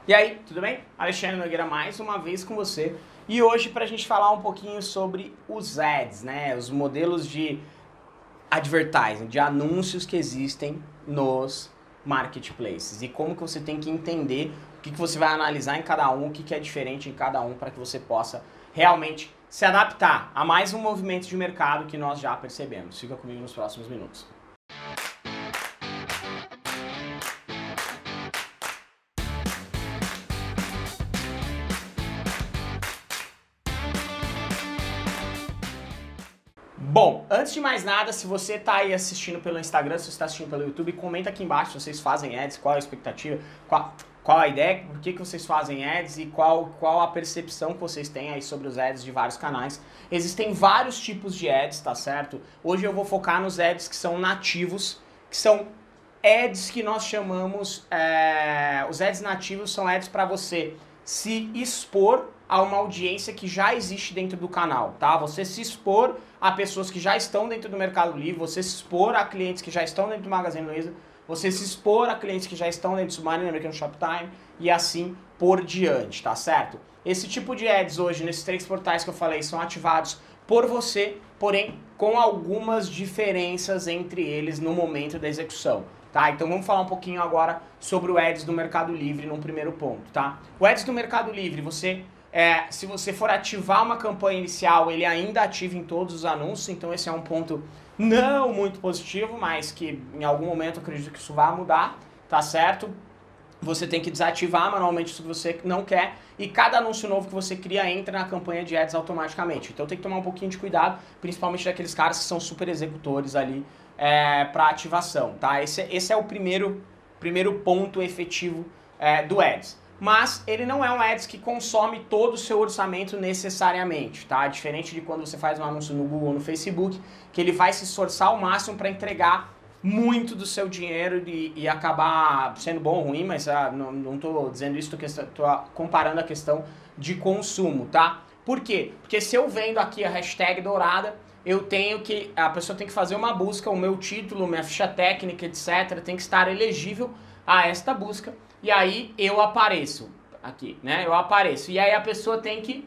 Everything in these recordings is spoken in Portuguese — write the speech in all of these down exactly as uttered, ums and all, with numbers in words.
E aí, tudo bem? Alexandre Nogueira mais uma vez com você. E hoje para a gente falar um pouquinho sobre os ads, né? Os modelos de advertising, de anúncios que existem nos marketplaces. E como que você tem que entender o que, que você vai analisar em cada um, o que, que é diferente em cada um para que você possa realmente se adaptar a mais um movimento de mercado que nós já percebemos. Fica comigo nos próximos minutos. Bom, antes de mais nada, se você está aí assistindo pelo Instagram, se você está assistindo pelo YouTube, comenta aqui embaixo se vocês fazem ads, qual a expectativa, qual, qual a ideia, por que, que vocês fazem ads e qual, qual a percepção que vocês têm aí sobre os ads de vários canais. Existem vários tipos de ads, tá certo? Hoje eu vou focar nos ads que são nativos, que são ads que nós chamamos, é, os ads nativos são ads para você se expor a uma audiência que já existe dentro do canal, tá? Você se expor a pessoas que já estão dentro do Mercado Livre, você se expor a clientes que já estão dentro do Magazine Luiza, você se expor a clientes que já estão dentro do Submarino, American Shoptime e assim por diante, tá certo? Esse tipo de ads hoje, nesses três portais que eu falei, são ativados por você, porém com algumas diferenças entre eles no momento da execução. Tá, então vamos falar um pouquinho agora sobre o Ads do Mercado Livre num primeiro ponto, tá? O Ads do Mercado Livre, você, é, se você for ativar uma campanha inicial, ele ainda ativa em todos os anúncios, então esse é um ponto não muito positivo, mas que em algum momento eu acredito que isso vai mudar, tá certo? Você tem que desativar manualmente se você não quer, e cada anúncio novo que você cria entra na campanha de ads automaticamente. Então tem que tomar um pouquinho de cuidado, principalmente daqueles caras que são super executores ali é, para ativação, tá? Esse, esse é o primeiro, primeiro ponto efetivo é, do ads. Mas ele não é um ads que consome todo o seu orçamento necessariamente, tá? Diferente de quando você faz um anúncio no Google ou no Facebook, que ele vai se esforçar ao máximo para entregar muito do seu dinheiro e, e acabar sendo bom ou ruim, mas ah, não, não tô dizendo isso, tô, tô comparando a questão de consumo, tá? Por quê? Porque se eu vendo aqui a hashtag dourada, eu tenho que, a pessoa tem que fazer uma busca, o meu título, minha ficha técnica, etcétera, tem que estar elegível a esta busca, e aí eu apareço aqui, né? Eu apareço, e aí a pessoa tem que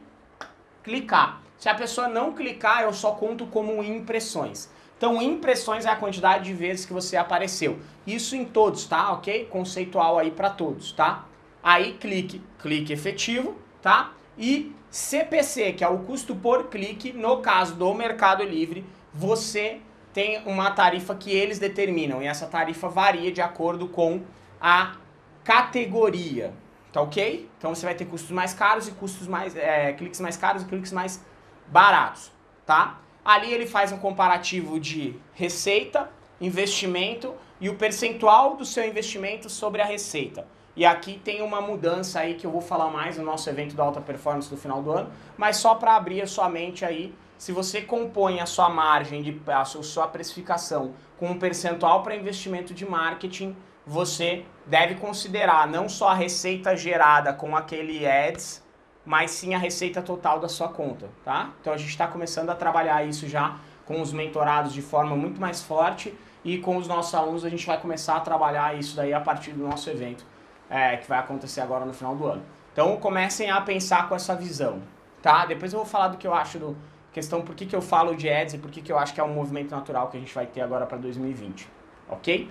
clicar. Se a pessoa não clicar, eu só conto como impressões. Então, impressões é a quantidade de vezes que você apareceu. Isso em todos, tá? Ok? Conceitual aí para todos, tá? Aí, clique, clique efetivo, tá? E C P C, que é o custo por clique, no caso do Mercado Livre, você tem uma tarifa que eles determinam. E essa tarifa varia de acordo com a categoria, tá ok? Então, você vai ter custos mais caros e custos mais... É, cliques mais caros e cliques mais baratos, tá? Ali ele faz um comparativo de receita, investimento e o percentual do seu investimento sobre a receita. E aqui tem uma mudança aí que eu vou falar mais no nosso evento da alta performance do final do ano, mas só para abrir a sua mente aí, se você compõe a sua margem, de, a sua precificação com um percentual para investimento de marketing, você deve considerar não só a receita gerada com aquele ads, mas sim a receita total da sua conta, tá? Então a gente está começando a trabalhar isso já com os mentorados de forma muito mais forte e com os nossos alunos a gente vai começar a trabalhar isso daí a partir do nosso evento, é, que vai acontecer agora no final do ano. Então comecem a pensar com essa visão, tá? Depois eu vou falar do que eu acho do questão, por que que eu falo de ads e por que que eu acho que é um movimento natural que a gente vai ter agora para dois mil e vinte, ok?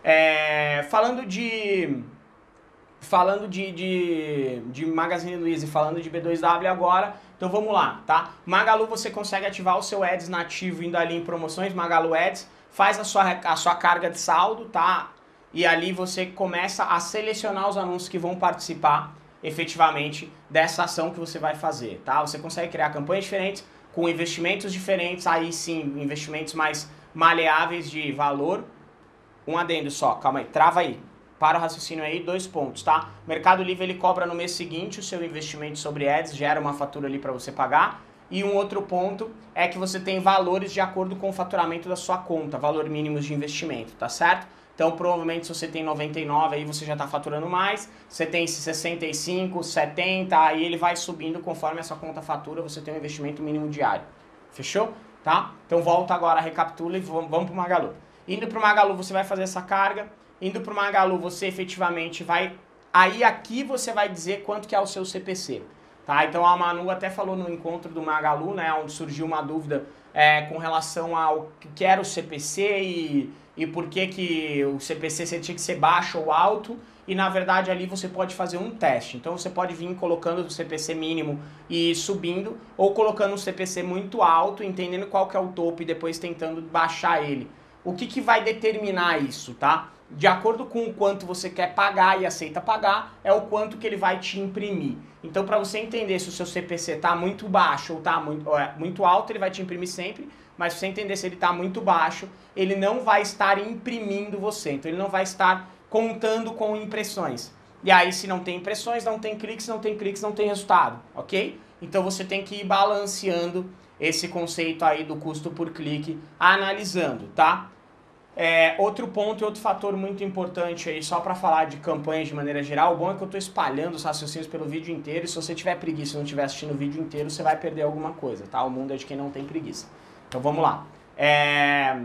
É, falando de... Falando de, de, de Magazine Luiza e falando de B dois W agora, então vamos lá, tá? Magalu você consegue ativar o seu Ads nativo indo ali em promoções, Magalu Ads, faz a sua, a sua carga de saldo, tá? E ali você começa a selecionar os anúncios que vão participar efetivamente dessa ação que você vai fazer, tá? Você consegue criar campanhas diferentes, com investimentos diferentes, aí sim, investimentos mais maleáveis de valor. Um adendo só, calma aí, trava aí. Para o raciocínio aí, dois pontos, tá? O Mercado Livre ele cobra no mês seguinte o seu investimento sobre ads, gera uma fatura ali para você pagar. E um outro ponto é que você tem valores de acordo com o faturamento da sua conta, valor mínimos de investimento, tá certo? Então provavelmente se você tem noventa e nove aí você já está faturando mais, você tem sessenta e cinco, setenta, aí ele vai subindo conforme a sua conta fatura, você tem um investimento mínimo diário. Fechou? Tá? Então volta agora, recapitula e vamos para o Magalu. Indo para o Magalu você vai fazer essa carga. Indo para o Magalu, você efetivamente vai Aí aqui você vai dizer quanto que é o seu C P C. Tá? Então a Manu até falou no encontro do Magalu, né, onde surgiu uma dúvida é, com relação ao que era o C P C e, e por que, que o C P C tinha que ser baixo ou alto. E na verdade ali você pode fazer um teste. Então você pode vir colocando o C P C mínimo e subindo, ou colocando um C P C muito alto, entendendo qual que é o topo e depois tentando baixar ele. O que, que vai determinar isso, tá? De acordo com o quanto você quer pagar e aceita pagar, é o quanto que ele vai te imprimir. Então para você entender se o seu C P C está muito baixo ou está muito, é, muito alto, ele vai te imprimir sempre. Mas se você entender se ele está muito baixo, ele não vai estar imprimindo você. Então ele não vai estar contando com impressões. E aí, se não tem impressões, não tem cliques, não tem cliques, não tem resultado, ok? Então você tem que ir balanceando esse conceito aí do custo por clique, analisando, tá? É, outro ponto e outro fator muito importante aí, só para falar de campanhas de maneira geral, o bom é que eu estou espalhando os raciocínios pelo vídeo inteiro, e se você tiver preguiça e não estiver assistindo o vídeo inteiro, você vai perder alguma coisa, tá? O mundo é de quem não tem preguiça. Então vamos lá. É...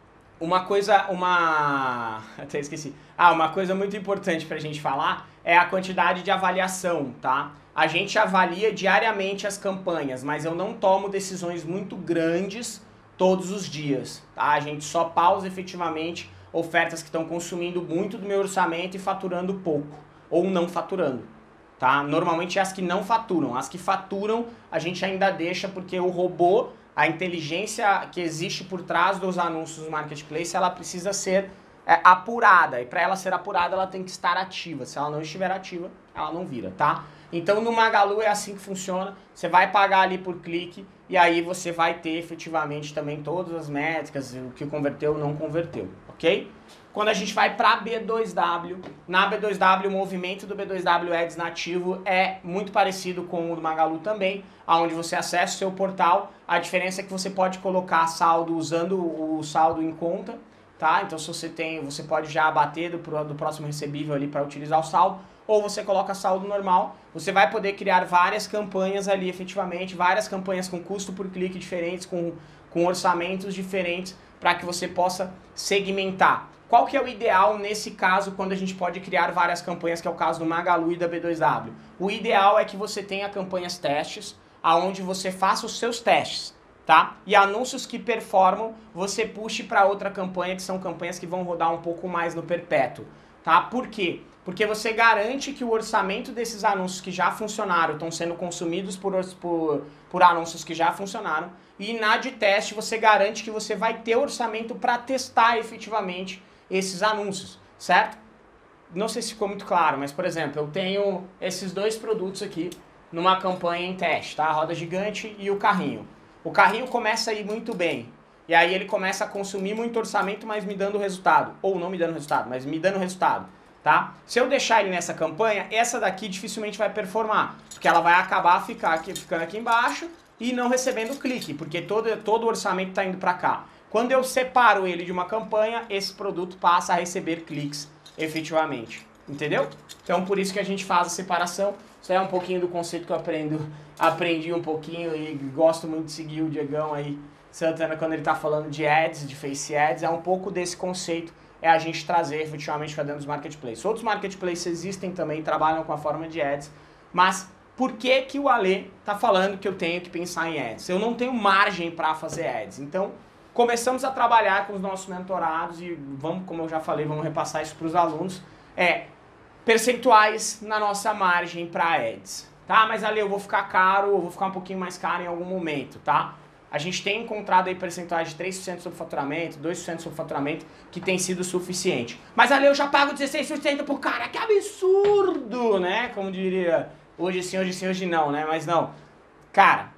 Uma coisa, uma... até esqueci. Ah, uma coisa muito importante pra gente falar é a quantidade de avaliação, tá? A gente avalia diariamente as campanhas, mas eu não tomo decisões muito grandes todos os dias, tá? A gente só pausa efetivamente ofertas que estão consumindo muito do meu orçamento e faturando pouco, ou não faturando, tá? Normalmente é as que não faturam. As que faturam a gente ainda deixa porque o robô, a inteligência que existe por trás dos anúncios do marketplace, ela precisa ser é, apurada. E para ela ser apurada, ela tem que estar ativa. Se ela não estiver ativa, ela não vira, tá? Então no Magalu é assim que funciona. Você vai pagar ali por clique e aí você vai ter efetivamente também todas as métricas, o que converteu ou não converteu, ok? Quando a gente vai para B dois W, na B dois W o movimento do B dois W Ads nativo é muito parecido com o do Magalu também, onde você acessa o seu portal. A diferença é que você pode colocar saldo usando o saldo em conta, tá? Então se você tem, você pode já abater do, do próximo recebível ali para utilizar o saldo, ou você coloca saldo normal. Você vai poder criar várias campanhas ali efetivamente, várias campanhas com custo por clique diferentes, com, com orçamentos diferentes, para que você possa segmentar. Qual que é o ideal nesse caso quando a gente pode criar várias campanhas, que é o caso do Magalu e da B dois W? O ideal é que você tenha campanhas testes, aonde você faça os seus testes, tá? E anúncios que performam, você puxe para outra campanha, que são campanhas que vão rodar um pouco mais no perpétuo, tá? Por quê? Porque você garante que o orçamento desses anúncios que já funcionaram estão sendo consumidos por, por, por anúncios que já funcionaram, e na de teste você garante que você vai ter orçamento para testar efetivamente esses anúncios, certo? Não sei se ficou muito claro, mas por exemplo, eu tenho esses dois produtos aqui numa campanha em teste, tá? A roda gigante e o carrinho. O carrinho começa a ir muito bem, e aí ele começa a consumir muito orçamento, mas me dando resultado, ou não me dando resultado, mas me dando resultado, tá? Se eu deixar ele nessa campanha, essa daqui dificilmente vai performar, porque ela vai acabar ficar aqui, ficando aqui embaixo e não recebendo clique, porque todo, todo o orçamento está indo para cá. Quando eu separo ele de uma campanha, esse produto passa a receber cliques efetivamente, entendeu? Então por isso que a gente faz a separação. Isso é um pouquinho do conceito que eu aprendo, aprendi um pouquinho e gosto muito de seguir o Diegão aí, Santana, quando ele está falando de ads, de face ads, é um pouco desse conceito, é a gente trazer efetivamente para dentro dos marketplaces. Outros marketplaces existem também, trabalham com a forma de ads, mas por que que o Ale está falando que eu tenho que pensar em ads? Eu não tenho margem para fazer ads, então começamos a trabalhar com os nossos mentorados e vamos, como eu já falei, vamos repassar isso para os alunos, é percentuais na nossa margem para ads, tá? Mas ali eu vou ficar caro, eu vou ficar um pouquinho mais caro em algum momento, tá? A gente tem encontrado aí percentuais de três por cento sobre faturamento, dois por cento sobre faturamento, que tem sido suficiente. Mas ali eu já pago dezesseis por cento por cara, que absurdo, né? Como diria, hoje sim, hoje sim, hoje não, né? Mas não. Cara,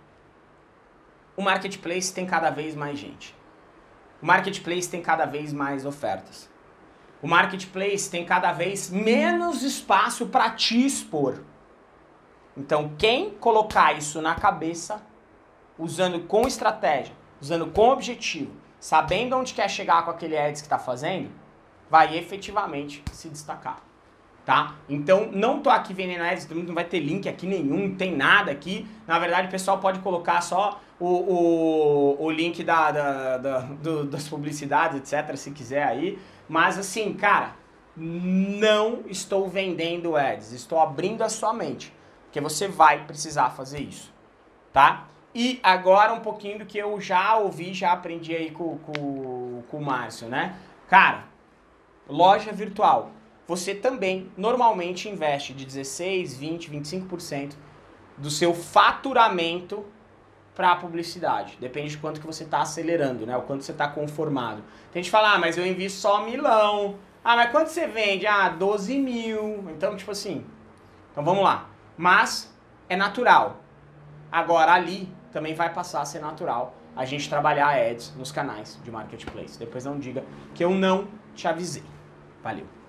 o marketplace tem cada vez mais gente. O marketplace tem cada vez mais ofertas. O marketplace tem cada vez menos espaço para te expor. Então, quem colocar isso na cabeça, usando com estratégia, usando com objetivo, sabendo onde quer chegar com aquele ads que está fazendo, vai efetivamente se destacar. Tá? Então, não tô aqui vendendo ads, não vai ter link aqui nenhum, não tem nada aqui. Na verdade, o pessoal pode colocar só o, o, o link da, da, da, do, das publicidades, etcétera, se quiser aí. Mas assim, cara, não estou vendendo ads, estou abrindo a sua mente, porque você vai precisar fazer isso, tá? E agora um pouquinho do que eu já ouvi, já aprendi aí com, com, com o Márcio, né? Cara, loja virtual, você também normalmente investe de dezesseis, vinte, vinte e cinco por cento do seu faturamento para publicidade. Depende de quanto que você está acelerando, né? O quanto você está conformado. Tem gente que fala, ah, mas eu invisto só milão. Ah, mas quanto você vende? Ah, doze mil. Então, tipo assim, então vamos lá. Mas é natural. Agora ali também vai passar a ser natural a gente trabalhar ads nos canais de marketplace. Depois não diga que eu não te avisei. Valeu.